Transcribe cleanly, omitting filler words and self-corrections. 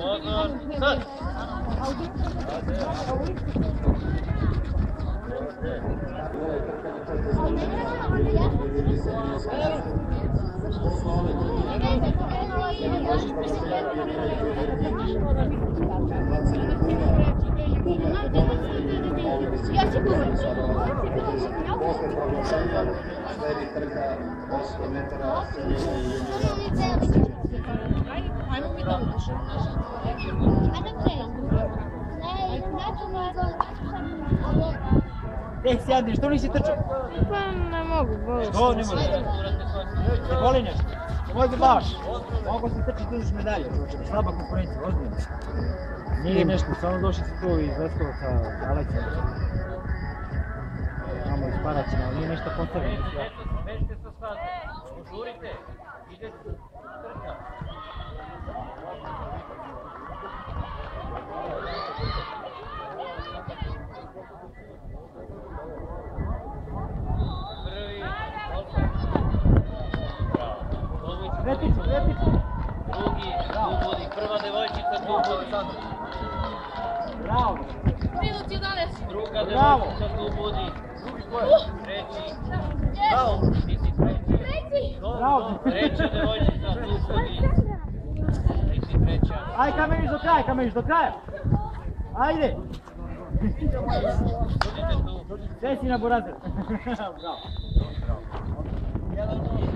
Ja se kuvam. Ajmo mi to uđeš. Gdje sjadni, što nisi trčao? Pa ne mogu, boli. Što ne možeš? Ne boli nešto? Nemoj da baš. Mogu se trčiti, uzeš medalje. Slaba konkurencija, ozbiljno. Nije nešto, samo došli su tu iz Leskovaca, Aleksandra. Imamo iz Paraćina, ali nije nešto posebno. Vežite sa staze, požurite, idete trka. Kreticu, kreticu. Drugi, tu vodi, prva devojčica, tu vodi. Bravo. Minut 11. Druga devojčica, tu vodi. Treći. Bravo, ti si treći. Bravo. Treća devojčica, tu vodi. Ti si treća. Aj Kamenić do kraja, Kamenić do kraja. Ajde. Budite tu. Sve si na burazer. Bravo.